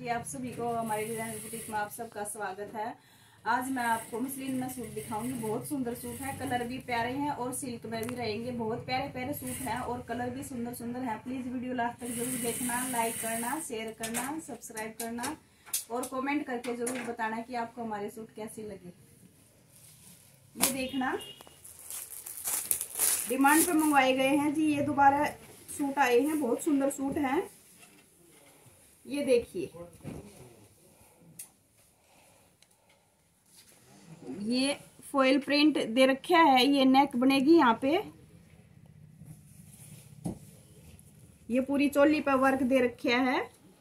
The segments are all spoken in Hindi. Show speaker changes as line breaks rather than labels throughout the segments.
जी आप सभी को हमारे डिजाइन बुटीक में आप सबका स्वागत है। आज मैं आपको मसलिन में सूट दिखाऊंगी। बहुत सुंदर सूट है, कलर भी प्यारे हैं और सिल्क में भी रहेंगे। बहुत प्यारे प्यारे सूट हैं और कलर भी सुंदर सुंदर हैं। प्लीज वीडियो लास्ट तक जरूर देखना, लाइक करना, शेयर करना, सब्सक्राइब करना और कमेंट करके जरूर बताना कि आपको हमारे सूट कैसे लगे। ये देखना, डिमांड पे मंगवाए गए हैं जी। ये दोबारा सूट आए हैं, बहुत सुंदर सूट हैं। ये देखिए, ये फॉइल प्रिंट दे रखा है। ये नेक बनेगी यहाँ पे। ये पूरी चोली पे वर्क दे रखा है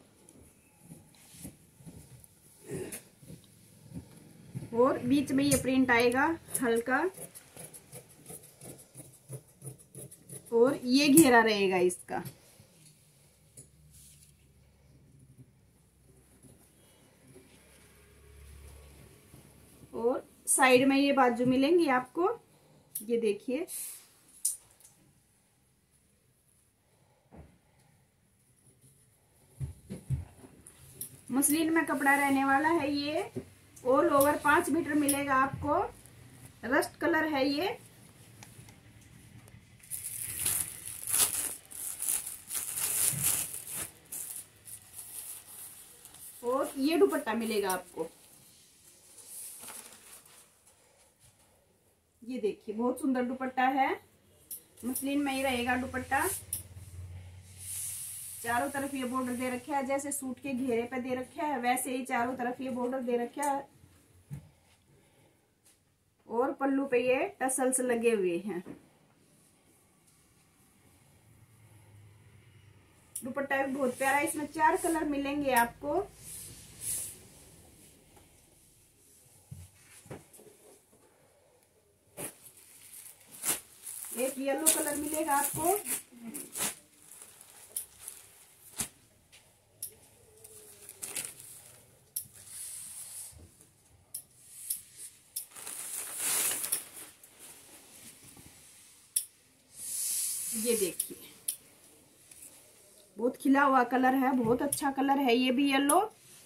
और बीच में ये प्रिंट आएगा हल्का और ये घेरा रहेगा इसका। और साइड में ये बाजू मिलेंगी आपको। ये देखिए, मसलिन में कपड़ा रहने वाला है। ये ऑल ओवर 5 मीटर मिलेगा आपको। रस्ट कलर है ये। और ये दुपट्टा मिलेगा आपको। ये देखिए, बहुत सुंदर दुपट्टा है। मसलिन में ही रहेगा दुपट्टा। चारों तरफ ये बॉर्डर दे रखा है, जैसे सूट के घेरे पे दे रखा है वैसे ही चारों तरफ ये बॉर्डर दे रखा है। और पल्लू पे ये टसल्स लगे हुए हैं। दुपट्टा भी बहुत प्यारा। इसमें 4 कलर मिलेंगे आपको। एक येलो कलर मिलेगा आपको। ये देखिए, बहुत खिला हुआ कलर है, बहुत अच्छा कलर है। ये भी येलो।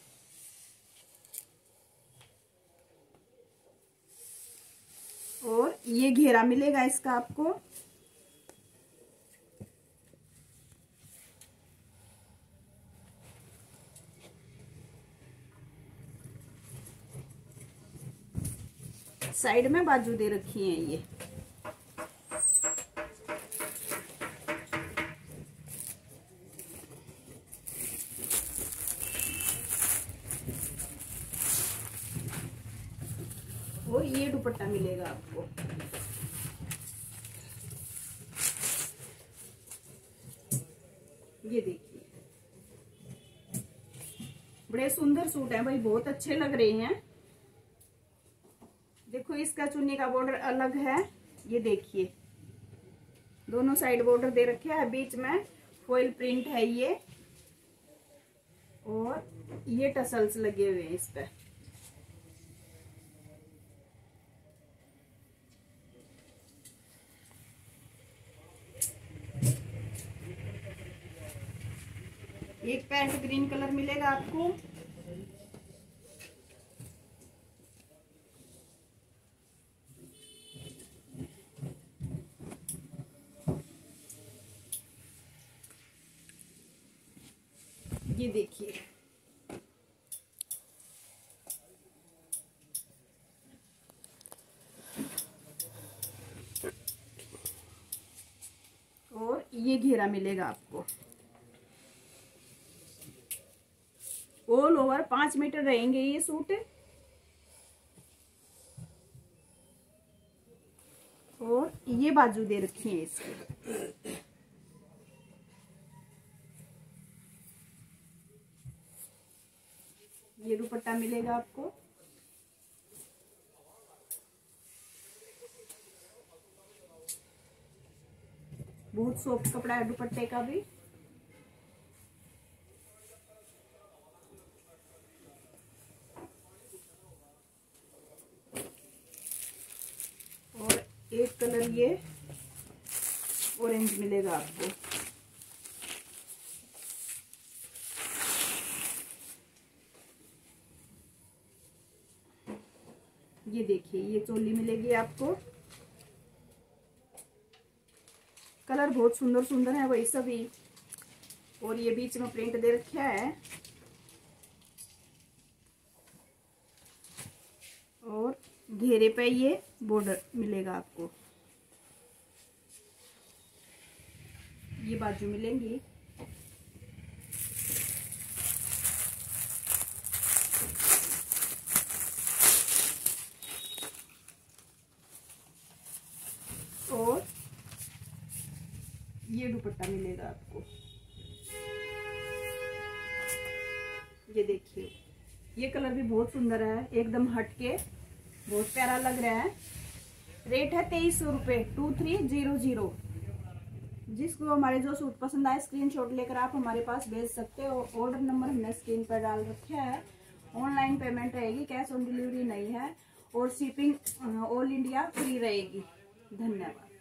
और ये घेरा मिलेगा इसका आपको। साइड में बाजू दे रखी है ये। और ये दुपट्टा मिलेगा आपको। ये देखिए, बड़े सुंदर सूट हैं भाई, बहुत अच्छे लग रहे हैं। देखो, इसका चुन्नी का बॉर्डर अलग है। ये देखिए, दोनों साइड बॉर्डर दे रखे है, बीच में फॉइल प्रिंट है ये। और ये टसल्स लगे हुए हैं इस पे। एक पैंट ग्रीन कलर मिलेगा आपको। ये देखिए, और ये घेरा मिलेगा आपको। ऑल ओवर 5 मीटर रहेंगे ये सूट। और ये बाजू दे रखी है इसकी। ये दुपट्टा मिलेगा आपको। बहुत सॉफ्ट कपड़ा है दुपट्टे का भी। और एक कलर ये ऑरेंज मिलेगा आपको। ये देखिए, ये चोली मिलेगी आपको। कलर बहुत सुंदर सुंदर है वही सभी। और ये बीच में प्रिंट दे रखा है और घेरे पे ये बॉर्डर मिलेगा आपको। ये बाजू मिलेंगी। और ये दुपट्टा मिलेगा आपको। ये देखिए, ये कलर भी बहुत सुंदर है, एकदम हटके, बहुत प्यारा लग रहा है। रेट है 2300 रुपये, 2300। जिसको हमारे जो सूट पसंद आए स्क्रीनशॉट लेकर आप हमारे पास भेज सकते हो। ऑर्डर नंबर हमने स्क्रीन पर डाल रखा है। ऑनलाइन पेमेंट रहेगी, कैश ऑन डिलीवरी नहीं है। और शिपिंग ऑल इंडिया फ्री रहेगी। धन्यवाद।